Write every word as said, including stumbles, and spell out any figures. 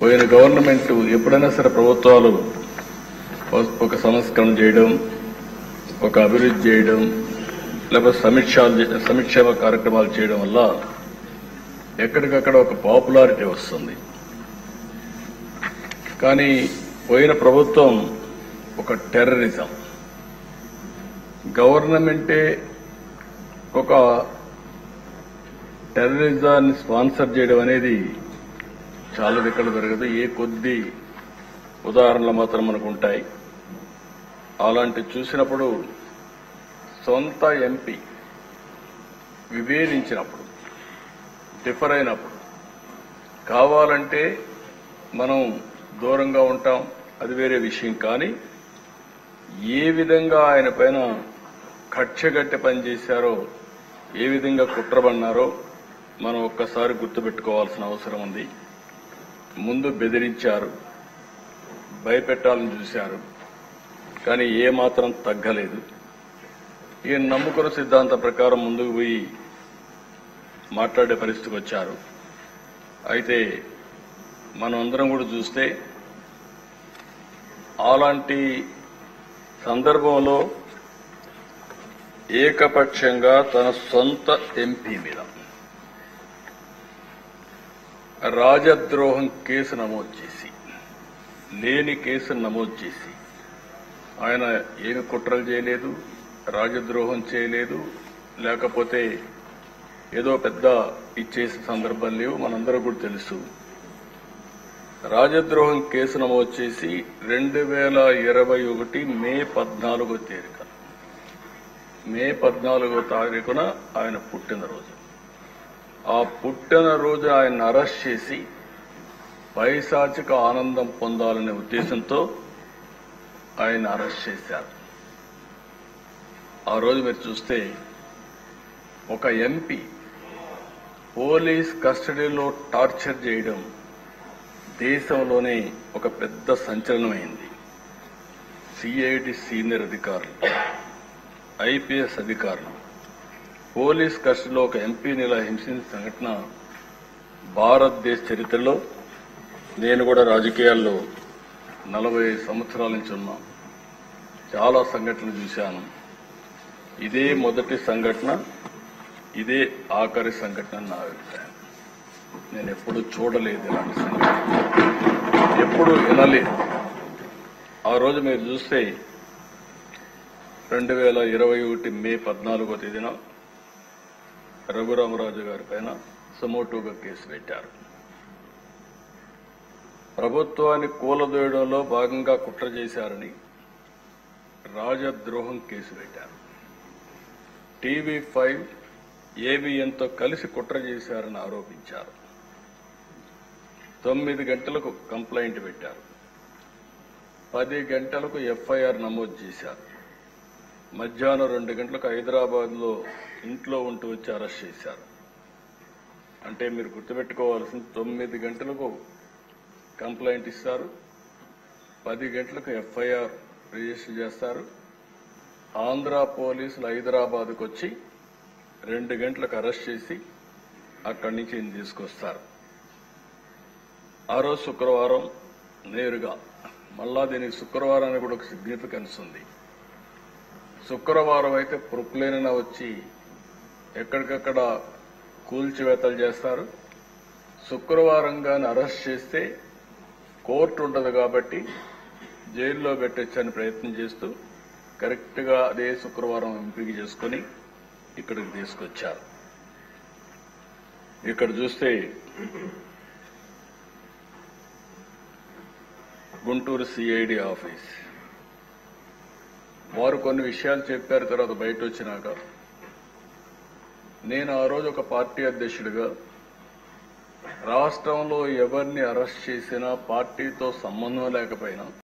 పోయిన గవర్నమెంట్ ఎప్పుడైనా సరే ప్రభుత్వాలు ఒక సంస్కరణ చేయడం, ఒక అభివృద్ధి చేయడం, లేకపోతే సమీక్షలు సంక్షేమ కార్యక్రమాలు చేయడం వల్ల ఎక్కడికక్కడ ఒక పాపులారిటీ వస్తుంది. కానీ పోయిన ప్రభుత్వం ఒక టెర్రరిజం, గవర్నమెంటే ఒక టెర్రరిజాన్ని స్పాన్సర్ చేయడం అనేది చాలా దగ్గర జరగదు. ఏ కొద్ది ఉదాహరణలు మాత్రం మనకు ఉంటాయి. అలాంటి చూసినప్పుడు సొంత ఎంపీ విభేదించినప్పుడు, డిఫర్ అయినప్పుడు కావాలంటే మనం దూరంగా ఉంటాం, అది వేరే విషయం. కానీ ఏ విధంగా ఆయన పైన కక్షగట్టి పనిచేశారో, ఏ విధంగా కుట్రబన్నారో మనం ఒక్కసారి గుర్తుపెట్టుకోవాల్సిన అవసరం ఉంది. ముందు బెదిరించారు, భయపెట్టాలని చూశారు, కానీ ఏమాత్రం తగ్గలేదు. ఈయన నమ్ముకున్న సిద్ధాంతం ప్రకారం ముందుకు పోయి మాట్లాడే పరిస్థితికి వచ్చారు. అయితే మనం అందరం కూడా చూస్తే అలాంటి సందర్భంలో ఏకపక్షంగా తన సొంత ఎంపీ మీద రాజద్రోహం కేసు నమోదు చేసి, లేని కేసు నమోదు చేసి, ఆయన ఏమి కుట్రలు చేయలేదు, రాజద్రోహం చేయలేదు, లేకపోతే ఏదో పెద్ద ఇచ్చేసిన సందర్భం లేవు. మనందరూ కూడా తెలుసు. రాజద్రోహం కేసు నమోదు చేసి రెండు వేల ఇరవై ఒకటి మే పద్నాలుగో తేదీన మే పద్నాలుగో తారీఖున ఆయన పుట్టినరోజు. ఆ పుట్టినరోజు ఆయన అరెస్ట్ చేసి పైశాచిక ఆనందం పొందాలనే ఉద్దేశంతో ఆయన అరెస్ట్ చేశారు. ఆ రోజు మీరు చూస్తే ఒక ఎంపీ పోలీస్ కస్టడీలో టార్చర్ చేయడం దేశంలోనే ఒక పెద్ద సంచలనమైంది. సిఐడి సీనియర్ అధికారులు, ఐపీఎస్ అధికారులు పోలీస్ కస్టడీలో ఒక ఎంపీని ఇలా హింసించిన సంఘటన భారతదేశ చరిత్రలో, నేను కూడా రాజకీయాల్లో నలభై సంవత్సరాల నుంచి ఉన్నా, చాలా సంఘటనలు చూశాను. ఇదే మొదటి సంఘటన, ఇదే ఆఖరి సంఘటన నా అభిప్రాయం. నేను ఎప్పుడు చూడలేదు ఇలాంటి సంఘటన, ఎప్పుడు వినలేదు. ఆ రోజు మీరు చూస్తే రెండు వేల ఇరవై ఒకటి మే పద్నాలుగో తేదీన రఘురామరాజు గారి పైన సమోటోగా కేసు పెట్టారు. ప్రభుత్వాన్ని కూలదోయడంలో భాగంగా కుట్ర చేశారని రాజద్రోహం కేసు పెట్టారు. టీవీ ఫైవ్ ఏబిఎన్తో కలిసి కుట్ర చేశారని ఆరోపించారు. తొమ్మిది గంటలకు కంప్లైంట్ పెట్టారు. పది గంటలకు ఎఫ్ఐఆర్ నమోదు చేశారు. మధ్యాహ్నం రెండు గంటలకు హైదరాబాద్ లో ఇంట్లో ఉంటూ వచ్చి అరెస్ట్ చేశారు. అంటే మీరు గుర్తుపెట్టుకోవాల్సింది, తొమ్మిది గంటలకు కంప్లైంట్ ఇస్తారు, పది గంటలకు ఎఫ్ఐఆర్ రిజిస్టర్ చేస్తారు. ఆంధ్ర పోలీసులు హైదరాబాద్కు వచ్చి రెండు గంటలకు అరెస్ట్ చేసి అక్కడి నుంచి ఈయన తీసుకొస్తారు. ఆ రోజు శుక్రవారం నేరుగా, మళ్ళా దీనికి శుక్రవారానికి కూడా ఒక సిగ్నిఫికెన్స్ ఉంది. శుక్రవారం అయితే ప్రొక్లేన వచ్చి ఎక్కడికక్కడ కూల్చివేతలు చేస్తారు. శుక్రవారం గాని అరెస్ట్ చేస్తే కోర్టు ఉండదు కాబట్టి జైల్లో పెట్టొచ్చని ప్రయత్నం చేస్తూ కరెక్ట్ గా అదే శుక్రవారం ఎంపిక చేసుకుని ఇక్కడికి తీసుకొచ్చారు. ఇక్కడ చూస్తే గుంటూరు సిఐడి ఆఫీస్ వారు కొన్ని విషయాలు చెప్పారు. తర్వాత బయట వచ్చినాక నేను ఆ రోజు ఒక పార్టీ అధ్యక్షుడిగా రాష్ట్రంలో ఎవరిని అరెస్ట్ చేసినా పార్టీతో సంబంధం లేకపోయినా